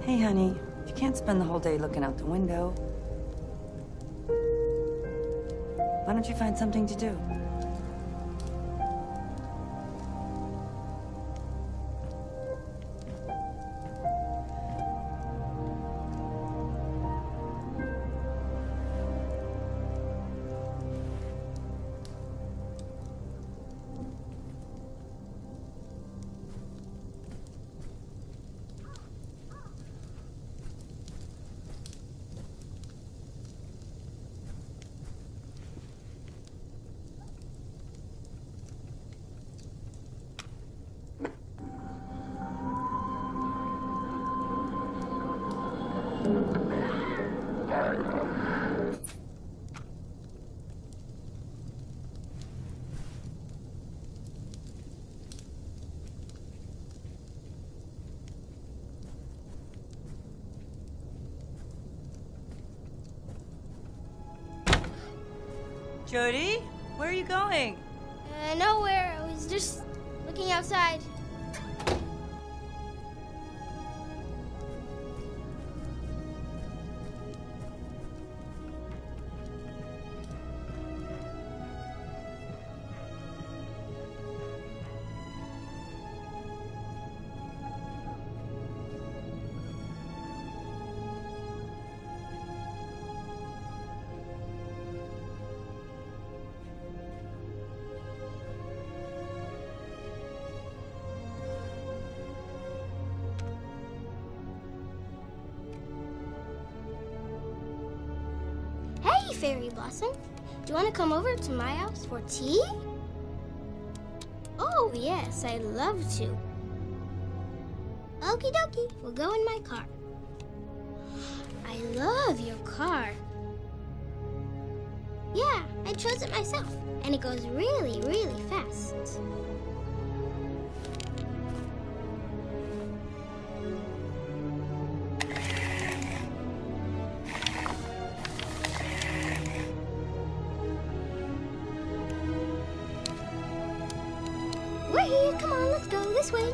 Hey, honey, you can't spend the whole day looking out the window. Why don't you find something to do? Jodie, where are you going? Nowhere. I was just looking outside. Fairy Blossom, do you want to come over to my house for tea? Oh, yes, I'd love to. Okie dokie, we'll go in my car. I love your car. Yeah, I chose it myself, and it goes really, really fast. We're here. Come on, let's go this way.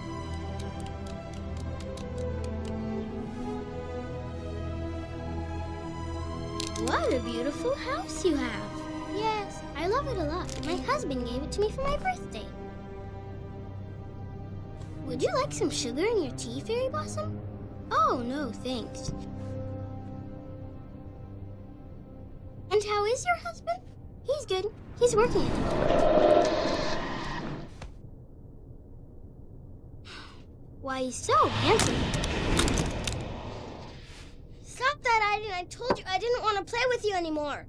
What a beautiful house you have. Yes, I love it a lot. My husband gave it to me for my birthday. Would you like some sugar in your tea, Fairy Blossom? Oh, no, thanks. And how is your husband? He's good. He's working at the moment. Why, he's so handsome. Stop that, Aiden. I told you I didn't want to play with you anymore.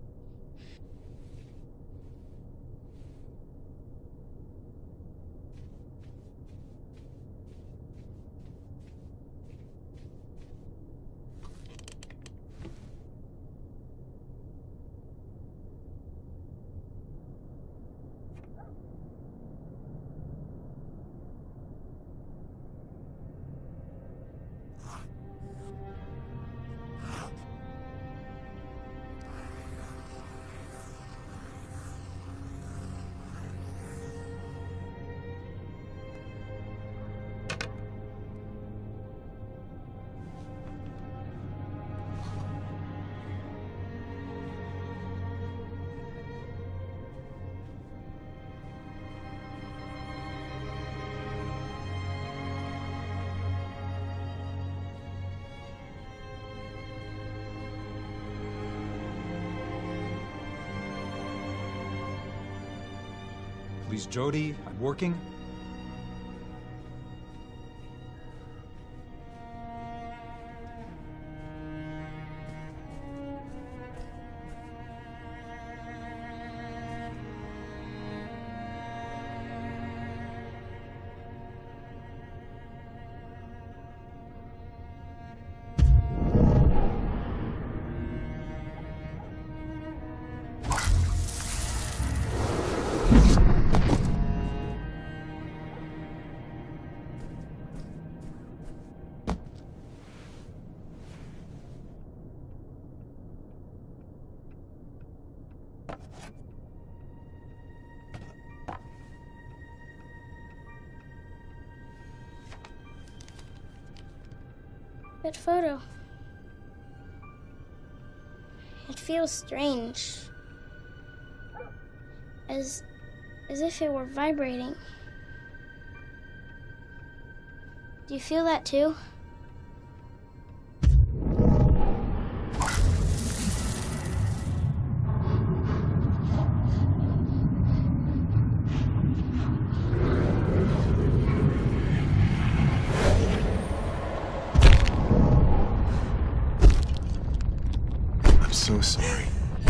Please, Jodie, I'm working. that photo. It feels strange. As if it were vibrating. Do you feel that too? I'm so sorry.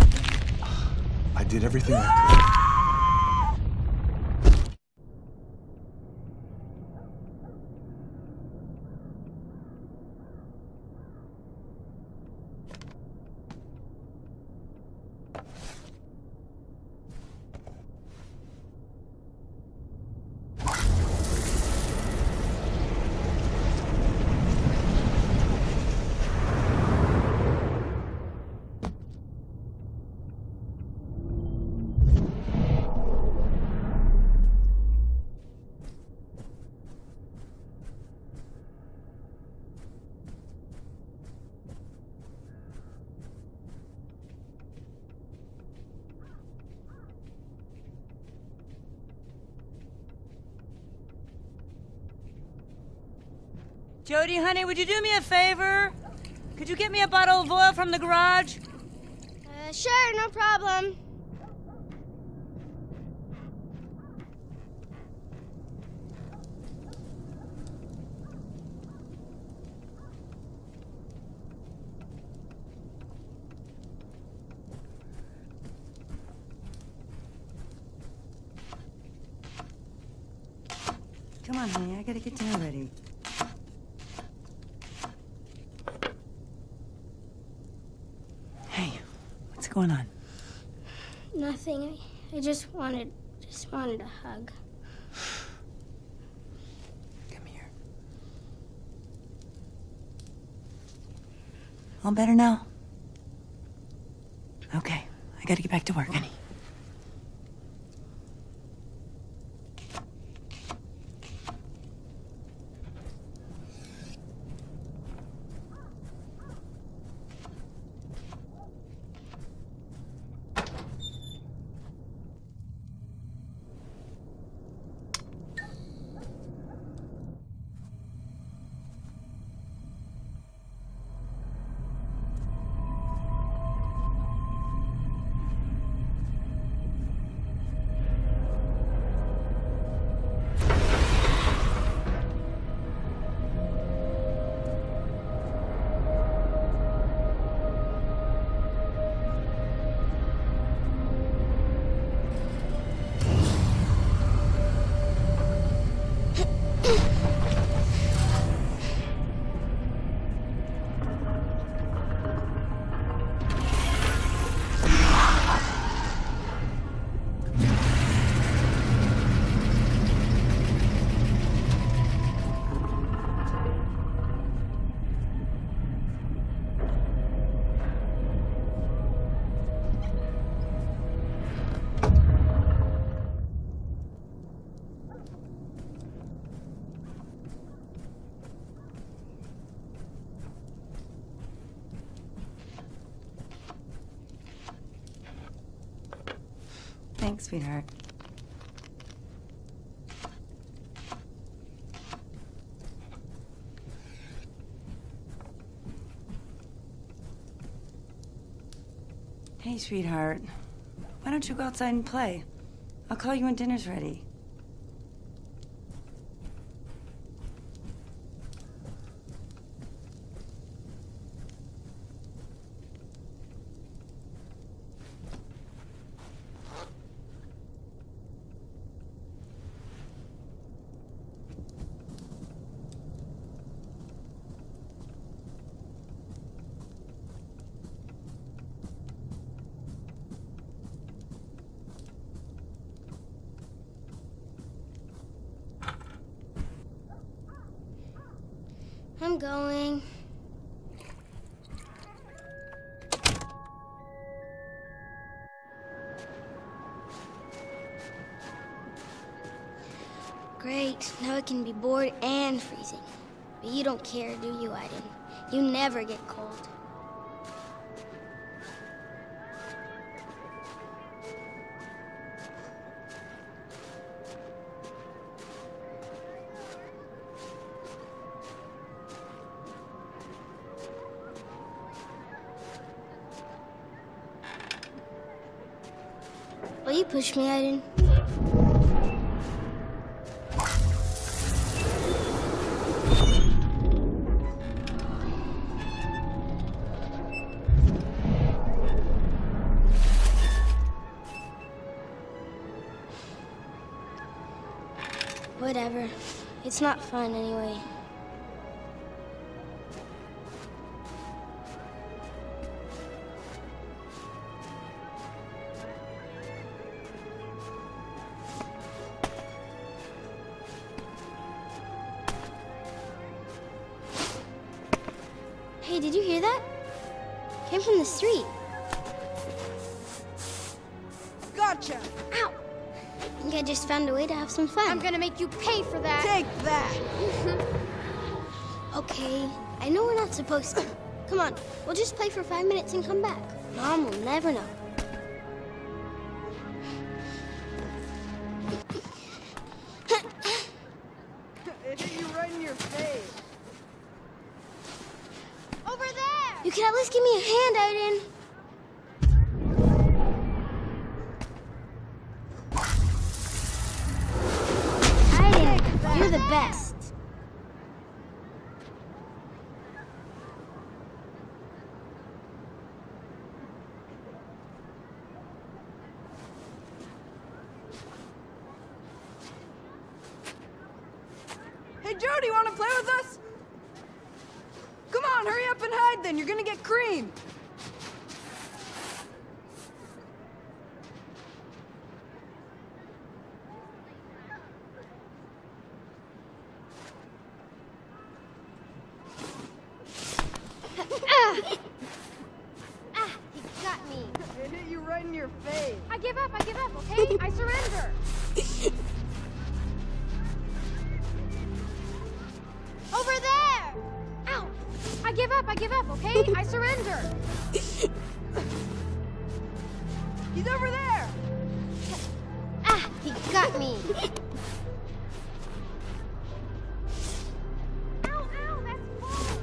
I did everything I could. Jodie, honey, would you do me a favor? Could you get me a bottle of oil from the garage? Sure, no problem. Come on, honey, I gotta get dinner ready. Hey, what's going on? Nothing. I just wanted a hug. Come here. All better now? Okay, I gotta get back to work, honey. Thanks, sweetheart. Hey, sweetheart. Why don't you go outside and play? I'll call you when dinner's ready. I'm going. Great. Now it can be bored and freezing. But you don't care, do you, Aiden? You never get cold. Will you push me, Aiden? Whatever. It's not fun anyway. Hey, did you hear that? Came from the street. Gotcha! Ow! I think I just found a way to have some fun. I'm gonna make you pay for that. Take that! Okay, I know we're not supposed to. Come on, we'll just play for 5 minutes and come back. Mom will never know. It hit you right in your face. Over there! You can at least give me a hand, Aiden. Aiden, you're the best. Hey, Jodie, wanna play with us? Come on, hurry up and hide then. You're gonna get creamed. He got me. It hit you right in your face. I give up, okay? I surrender. Over there! Ow! I give up, okay? I surrender. He's over there. He got me. Ow, that's full.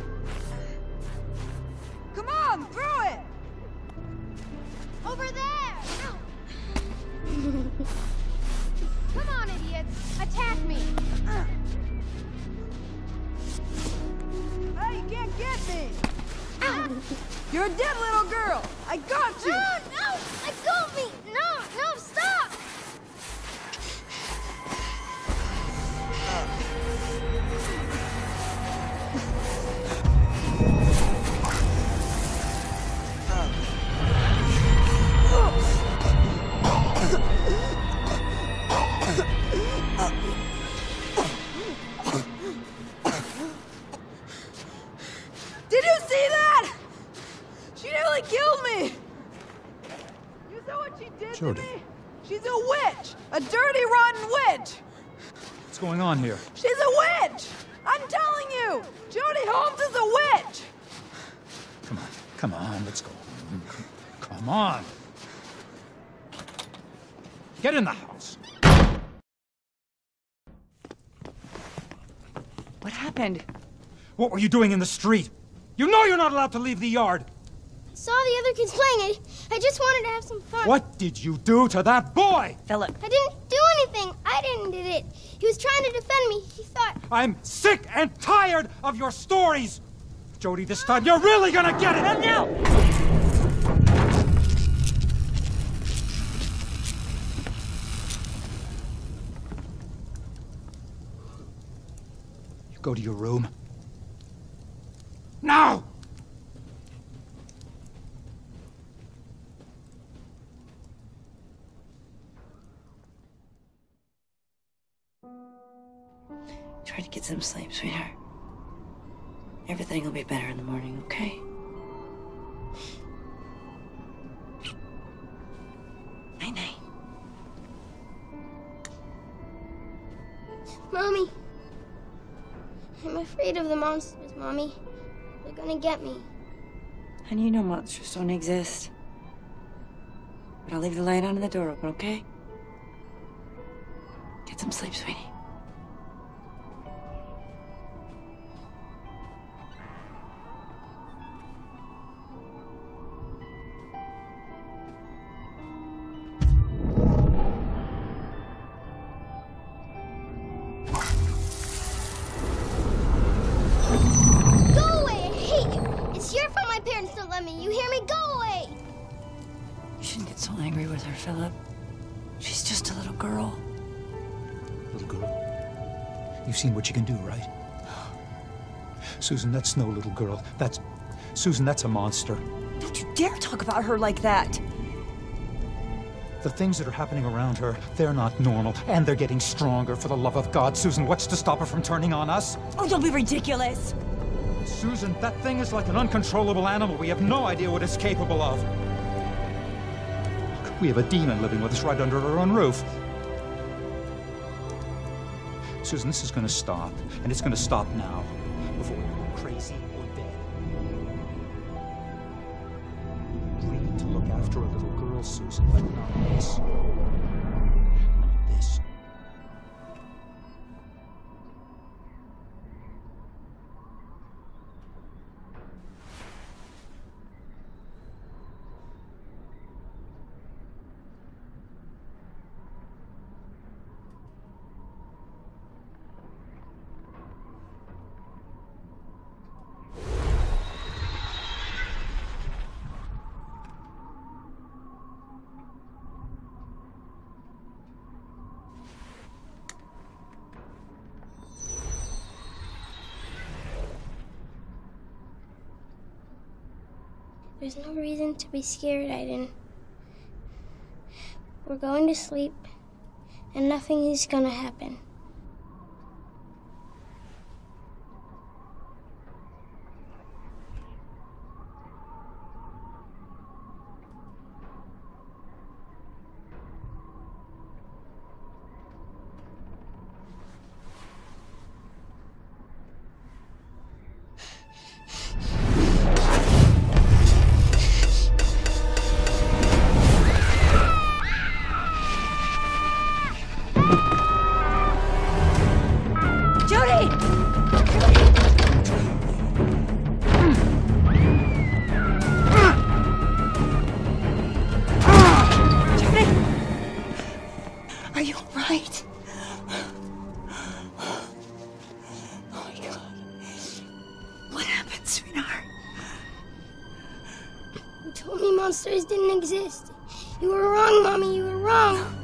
Come on, throw it. Over there! Ow! Come on, idiots! Attack me! Hey, you can't get me. You're a dead little girl. I got you. No! Let go of me! No, stop! Did you see that? She nearly killed me. You saw what she did to Jodie. me? She's a witch. A dirty, rotten witch. What's going on here? She's a witch. I'm telling you. Jodie Holmes is a witch. Come on, let's go. Come on. Get in the house. What happened? What were you doing in the street? You know you're not allowed to leave the yard. I saw the other kids playing. I just wanted to have some fun. What did you do to that boy? Philip. I didn't do anything. Aiden did it. He was trying to defend me. He thought... I'm sick and tired of your stories. Jodie, this time you're really gonna get it. No! You go to your room. Now! Try to get some sleep, sweetheart. Everything will be better in the morning, okay? Night-night. Mommy. I'm afraid of the monsters, Mommy. The gonna get me. And you know monsters don't exist. But I'll leave the light on and the door open, okay? Get some sleep, sweetie. So angry with her, Philip. She's just a little girl. Little girl? You've seen what you can do, right? Susan, that's no little girl. Susan, that's a monster. Don't you dare talk about her like that! The things that are happening around her, they're not normal. And they're getting stronger, for the love of God. Susan, what's to stop her from turning on us? Oh, don't be ridiculous! Susan, that thing is like an uncontrollable animal. We have no idea what it's capable of. We have a demon living with us right under our own roof. Susan, this is going to stop. And it's going to stop now. Before we go crazy or dead. You need to look after a little girl, Susan, but not this. Not this. There's no reason to be scared, Aiden. We're going to sleep, and nothing is gonna happen. Monsters didn't exist. You were wrong, Mommy, you were wrong.